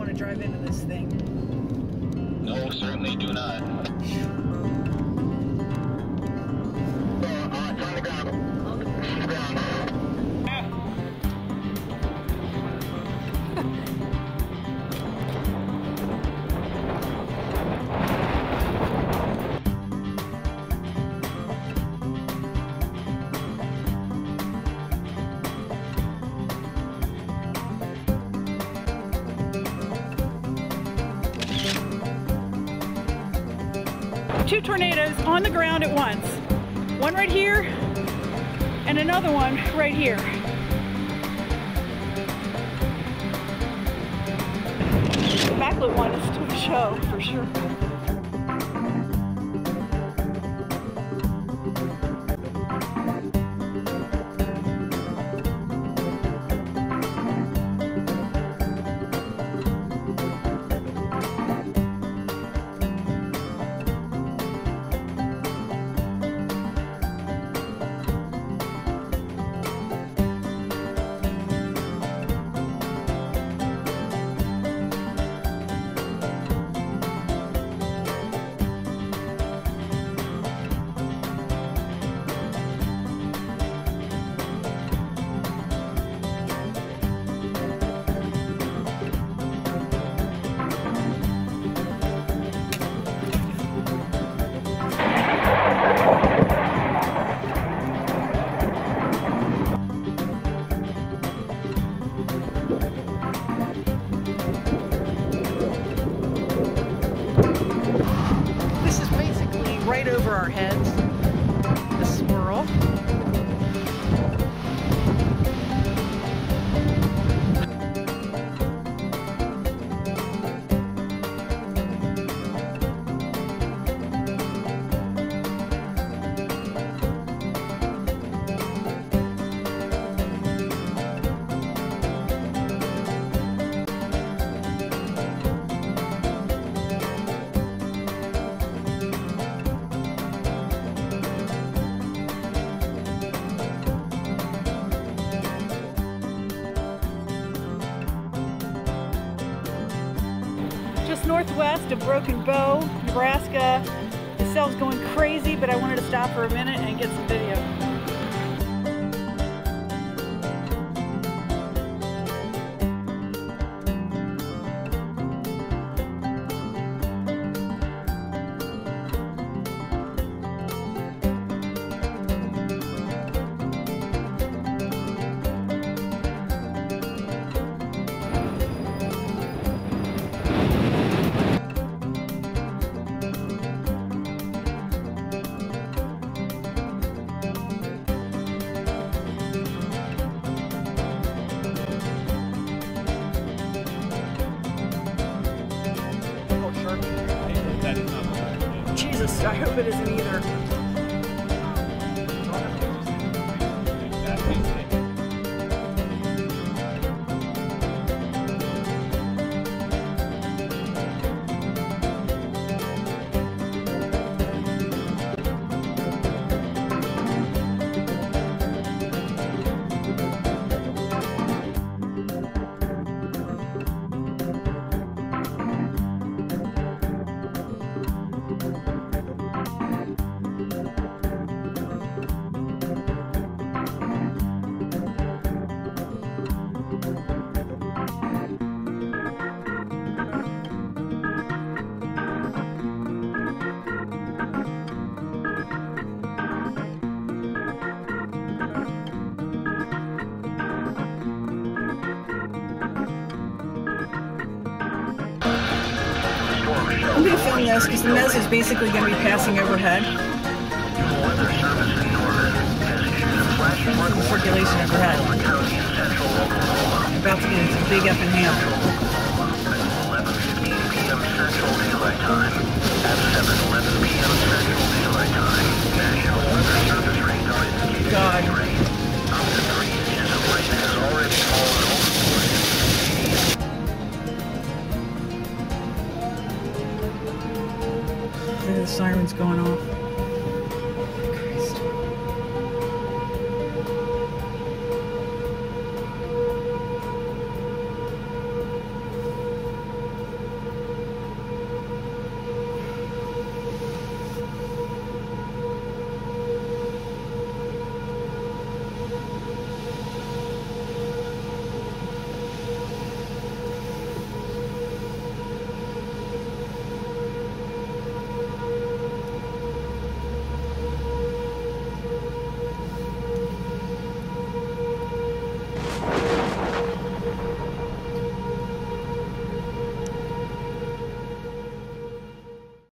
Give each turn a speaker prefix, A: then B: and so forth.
A: want to drive into this thing.
B: No, certainly do not.
A: Two tornadoes on the ground at once. One right here and another one right here. The backlit one is still the show for sure. Right over our heads, the swirl. Just northwest of Broken Bow, Nebraska. The cell's going crazy, but I wanted to stop for a minute and get some video. Jesus, I hope it isn't either. I'm going to film this because the mess is basically going to be passing overhead. Circulation overhead. I'm about to get into big up and down.
B: 11:15 p.m. Central Daylight Time. At 7:11 p.m. Central Daylight Time. National Weather Service radar indicating heavy rain. Up to 3 inches of rain has already fallen over.
A: The siren's going off.